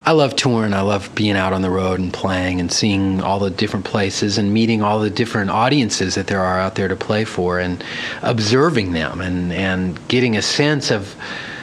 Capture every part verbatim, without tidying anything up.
I love touring. I love being out on the road and playing and seeing all the different places and meeting all the different audiences that there are out there to play for and observing them and, and getting a sense of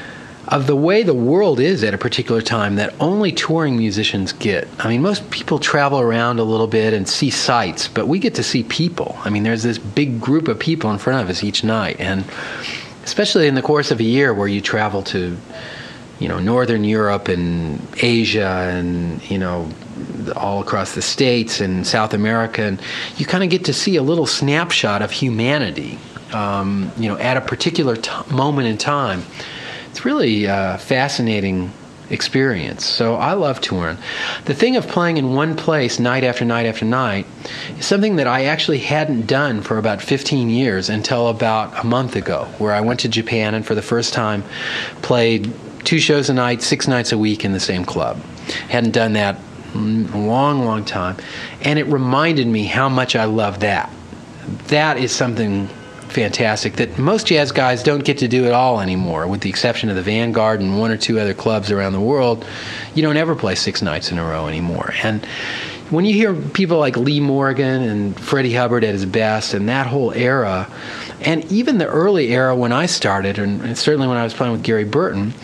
of the way the world is at a particular time that only touring musicians get. I mean, most people travel around a little bit and see sights, but we get to see people. I mean, there's this big group of people in front of us each night, and especially in the course of a year where you travel to, you know, Northern Europe and Asia and, you know, all across the States and South America, and you kind of get to see a little snapshot of humanity, um, you know, at a particular t- moment in time. It's really a fascinating experience. So I love touring. The thing of playing in one place night after night after night is something that I actually hadn't done for about fifteen years until about a month ago, where I went to Japan and for the first time played two shows a night, six nights a week in the same club. Hadn't done that in a long, long time. And it reminded me how much I love that. That is something fantastic that most jazz guys don't get to do at all anymore, with the exception of the Vanguard and one or two other clubs around the world. You don't ever play six nights in a row anymore. And when you hear people like Lee Morgan and Freddie Hubbard at his best and that whole era, and even the early era when I started, and certainly when I was playing with Gary Burton,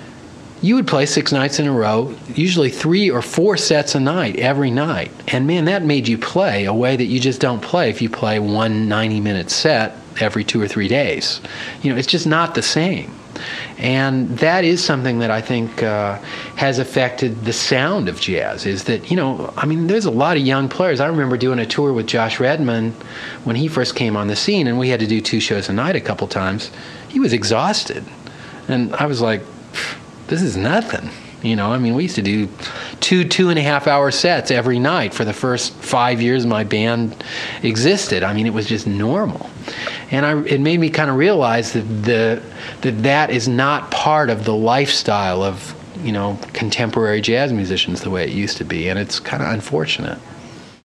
you would play six nights in a row, usually three or four sets a night, every night. And man, that made you play a way that you just don't play if you play one ninety-minute set every two or three days. You know, it's just not the same. And that is something that I think uh, has affected the sound of jazz, is that, you know, I mean, there's a lot of young players. I remember doing a tour with Josh Redman when he first came on the scene, and we had to do two shows a night a couple times. He was exhausted. And I was like, this is nothing. You know, I mean, we used to do two, two and a half hour sets every night for the first five years my band existed. I mean, it was just normal. And I, it made me kind of realize that the that that is not part of the lifestyle of, you know, contemporary jazz musicians the way it used to be. And it's kind of unfortunate.